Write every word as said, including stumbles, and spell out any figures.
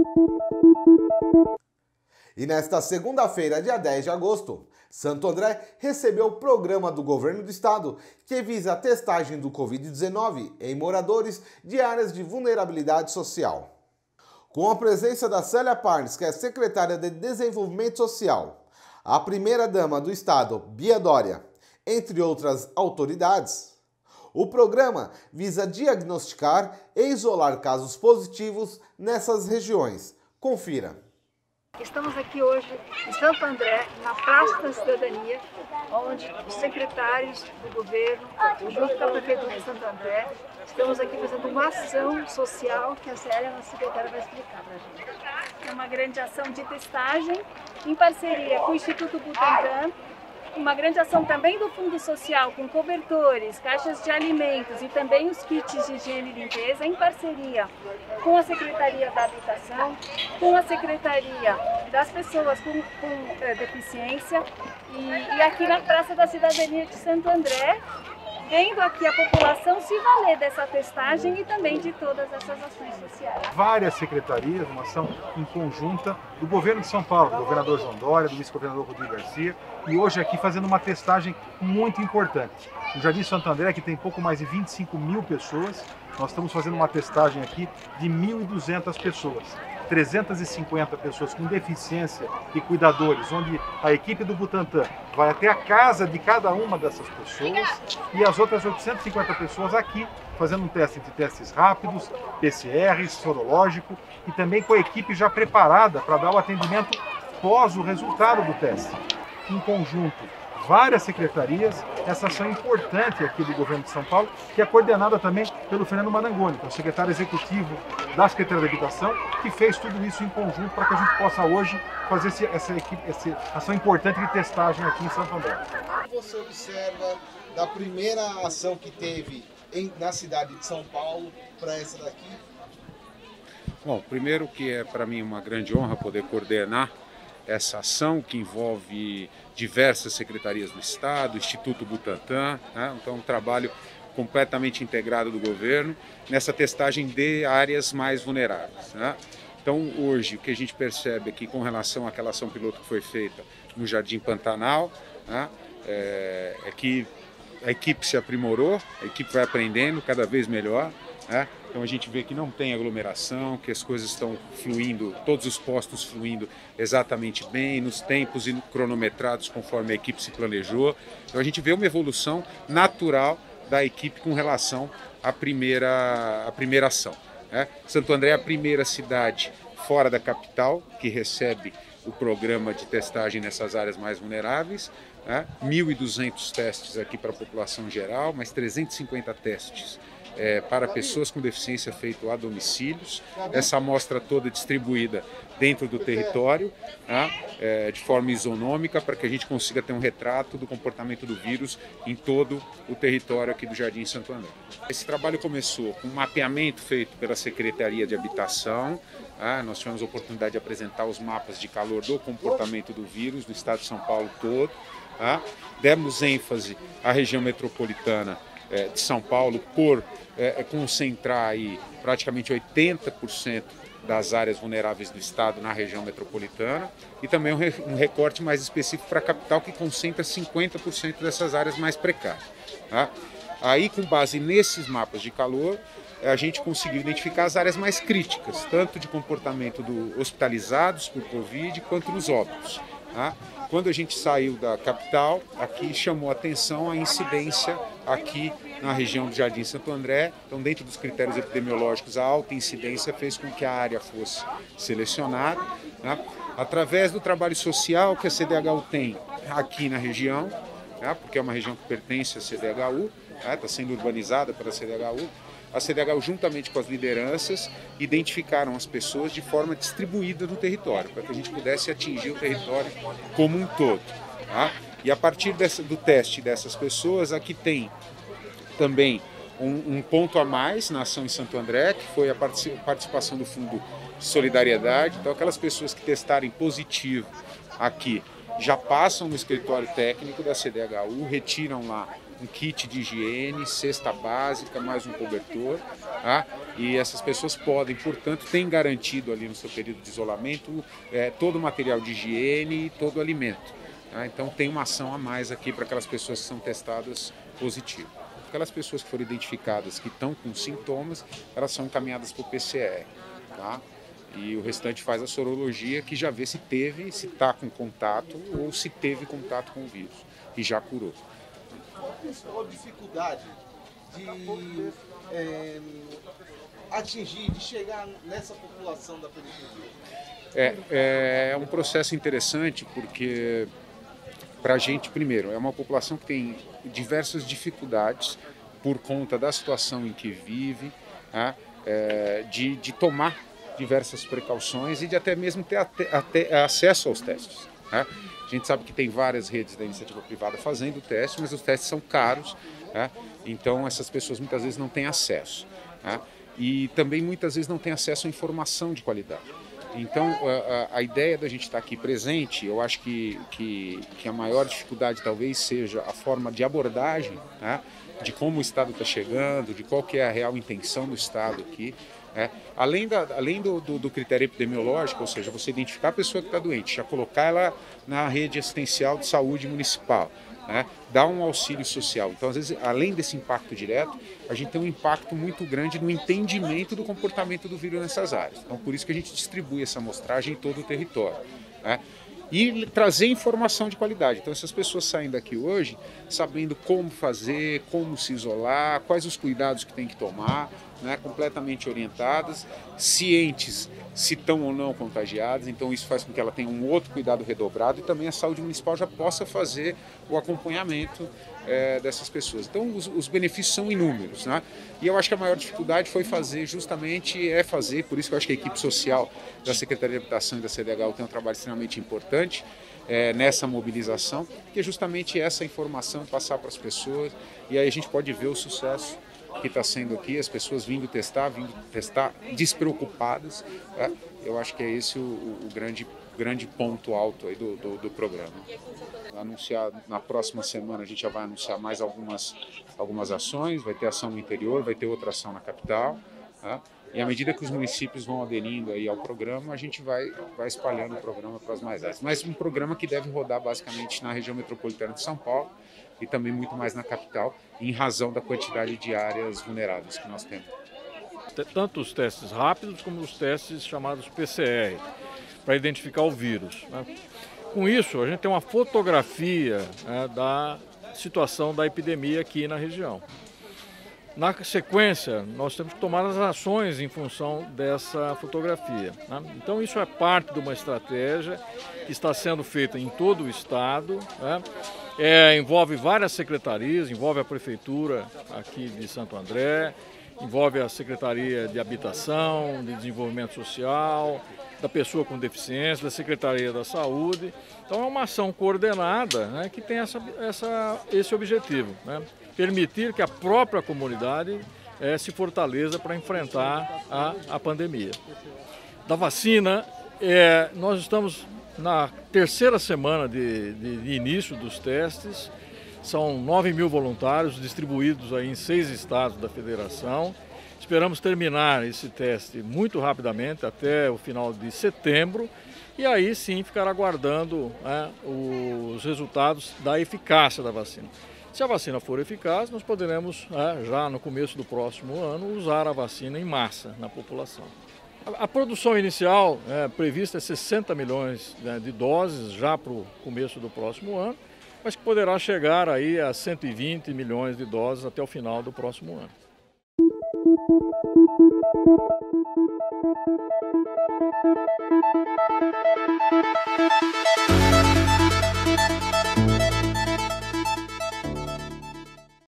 E nesta segunda-feira, dia dez de agosto, Santo André recebeu o programa do governo do estado que visa a testagem do covid dezenove em moradores de áreas de vulnerabilidade social. Com a presença da Célia Parnes, que é secretária de Desenvolvimento Social, a primeira-dama do estado, Bia Dória, entre outras autoridades, o programa visa diagnosticar e isolar casos positivos nessas regiões. Confira. Estamos aqui hoje em Santo André, na Praça da Cidadania, onde os secretários do governo, junto com a Prefeitura de Santo André, estamos aqui fazendo uma ação social que a Célia, nossa secretária, vai explicar para a gente. É uma grande ação de testagem em parceria com o Instituto Butantan, uma grande ação também do Fundo Social, com cobertores, caixas de alimentos e também os kits de higiene e limpeza, em parceria com a Secretaria da Habitação, com a Secretaria das Pessoas com, com é, Deficiência e, e aqui na Praça da Cidadania de Santo André, vendo aqui a população se valer dessa testagem e também de todas essas ações sociais. Várias secretarias, uma ação em conjunta do governo de São Paulo, do governador João Dória, do vice-governador Rodrigo Garcia, e hoje aqui fazendo uma testagem muito importante. No Jardim Santo André, que tem pouco mais de vinte e cinco mil pessoas, nós estamos fazendo uma testagem aqui de mil e duzentas pessoas. trezentas e cinquenta pessoas com deficiência e cuidadores, onde a equipe do Butantan vai até a casa de cada uma dessas pessoas e as outras oitocentas e cinquenta pessoas aqui fazendo um teste de testes rápidos, P C R, sorológico e também com a equipe já preparada para dar o atendimento pós o resultado do teste. Em conjunto, várias secretarias, essa ação importante aqui do governo de São Paulo, que é coordenada também pelo Fernando Marangoni, que é o secretário executivo da Secretaria da Habitação, que fez tudo isso em conjunto para que a gente possa hoje fazer esse, essa, equipe, essa ação importante de testagem aqui em Santo André. O que você observa da primeira ação que teve em, na cidade de São Paulo para essa daqui? Bom, primeiro que é para mim uma grande honra poder coordenar essa ação que envolve diversas secretarias do Estado, Instituto Butantan, né? Então um trabalho completamente integrado do governo nessa testagem de áreas mais vulneráveis, né? Então hoje o que a gente percebe aqui com relação àquela ação piloto que foi feita no Jardim Pantanal, né? é, é que a equipe se aprimorou, a equipe vai aprendendo cada vez melhor, né? Então a gente vê que não tem aglomeração, que as coisas estão fluindo, todos os postos fluindo exatamente bem, nos tempos e cronometrados conforme a equipe se planejou. Então a gente vê uma evolução natural da equipe com relação à primeira, à primeira ação, né? Santo André é a primeira cidade fora da capital que recebe o programa de testagem nessas áreas mais vulneráveis, né? mil e duzentos testes aqui para a população geral, mais trezentos e cinquenta testes É, para pessoas com deficiência feito a domicílios, essa amostra toda distribuída dentro do território, né, é, de forma isonômica, para que a gente consiga ter um retrato do comportamento do vírus em todo o território aqui do Jardim Santo André. Esse trabalho começou com um mapeamento feito pela Secretaria de Habitação, né, nós tivemos a oportunidade de apresentar os mapas de calor do comportamento do vírus do estado de São Paulo todo, né, demos ênfase à região metropolitana de São Paulo por é, concentrar aí praticamente oitenta por cento das áreas vulneráveis do estado na região metropolitana e também um, re, um recorte mais específico para a capital que concentra cinquenta por cento dessas áreas mais precárias, tá? Aí, com base nesses mapas de calor, a gente conseguiu identificar as áreas mais críticas, tanto de comportamento dos hospitalizados por Covid quanto nos óbitos, tá? Quando a gente saiu da capital, aqui chamou a atenção a incidência aqui na região do Jardim Santo André. Então, dentro dos critérios epidemiológicos, a alta incidência fez com que a área fosse selecionada, né? Através do trabalho social que a C D H U tem aqui na região, né? Porque é uma região que pertence à C D H U, está né? sendo urbanizada pela C D H U. A C D H U, juntamente com as lideranças, identificaram as pessoas de forma distribuída no território, para que a gente pudesse atingir o território como um todo, tá? E a partir dessa, do teste dessas pessoas, aqui tem também um, um ponto a mais na ação em Santo André, que foi a participação do Fundo de Solidariedade. Então, aquelas pessoas que testarem positivo aqui já passam no escritório técnico da C D H U, retiram lá um kit de higiene, cesta básica, mais um cobertor, tá? E essas pessoas podem, portanto, têm garantido ali no seu período de isolamento é, todo o material de higiene e todo o alimento. Tá? Então tem uma ação a mais aqui para aquelas pessoas que são testadas positivo. Aquelas pessoas que foram identificadas que estão com sintomas, elas são encaminhadas para o P C R. Tá? E o restante faz a sorologia, que já vê se teve, se está com contato ou se teve contato com o vírus e já curou. Qual a dificuldade de é, atingir, de chegar nessa população da periferia? É, é um processo interessante porque, para a gente, primeiro, é uma população que tem diversas dificuldades por conta da situação em que vive, né, é, de, de tomar diversas precauções e de até mesmo ter até, até acesso aos testes. Né? A gente sabe que tem várias redes da iniciativa privada fazendo testes, mas os testes são caros, né? Então essas pessoas muitas vezes não têm acesso. Né? E também muitas vezes não têm acesso à informação de qualidade. Então a, a ideia da gente estar aqui presente, eu acho que, que, que a maior dificuldade talvez seja a forma de abordagem, né? De como o Estado está chegando, de qual que é a real intenção do Estado aqui. É, além da, além do, do, do critério epidemiológico, ou seja, você identificar a pessoa que está doente, já colocar ela na rede assistencial de saúde municipal, né, dar um auxílio social. Então, às vezes, além desse impacto direto, a gente tem um impacto muito grande no entendimento do comportamento do vírus nessas áreas. Então, por isso que a gente distribui essa amostragem em todo o território. Né? E trazer informação de qualidade. Então, essas pessoas saem daqui hoje sabendo como fazer, como se isolar, quais os cuidados que tem que tomar, né, completamente orientadas, cientes se estão ou não contagiadas, então isso faz com que ela tenha um outro cuidado redobrado e também a saúde municipal já possa fazer o acompanhamento é, dessas pessoas. Então os, os benefícios são inúmeros, né? E eu acho que a maior dificuldade foi fazer justamente, é fazer, por isso que eu acho que a equipe social da Secretaria de Habitação e da C D H U tem um trabalho extremamente importante é, nessa mobilização, que é justamente essa informação passar para as pessoas e aí a gente pode ver o sucesso que está sendo aqui, as pessoas vindo testar, vindo testar despreocupadas. Né? Eu acho que é esse o, o grande, grande ponto alto aí do, do, do programa. Anunciar, na próxima semana a gente já vai anunciar mais algumas, algumas ações, vai ter ação no interior, vai ter outra ação na capital. Né? E à medida que os municípios vão aderindo aí ao programa, a gente vai, vai espalhando o programa para as mais áreas. Mas um programa que deve rodar basicamente na região metropolitana de São Paulo e também muito mais na capital, em razão da quantidade de áreas vulneráveis que nós temos. Tanto os testes rápidos como os testes chamados P C R, para identificar o vírus. Né? Com isso, a gente tem uma fotografia, né, da situação da epidemia aqui na região. Na sequência, nós temos que tomar as ações em função dessa fotografia. Né? Então, isso é parte de uma estratégia que está sendo feita em todo o estado. Né? É, envolve várias secretarias, envolve a Prefeitura aqui de Santo André, envolve a Secretaria de Habitação, de Desenvolvimento Social, da pessoa com deficiência, da Secretaria da Saúde. Então, é uma ação coordenada, né, que tem essa, essa, esse objetivo, né? Permitir que a própria comunidade é, se fortaleça para enfrentar a, a pandemia. Da vacina, é, nós estamos na terceira semana de, de, de início dos testes, são nove mil voluntários distribuídos aí em seis estados da federação. Esperamos terminar esse teste muito rapidamente, até o final de setembro, e aí sim ficar aguardando, né, os resultados da eficácia da vacina. Se a vacina for eficaz, nós poderemos, é, já no começo do próximo ano, usar a vacina em massa na população. A, a produção inicial é, prevista é sessenta milhões, né, de doses já para o começo do próximo ano, mas que poderá chegar aí a cento e vinte milhões de doses até o final do próximo ano.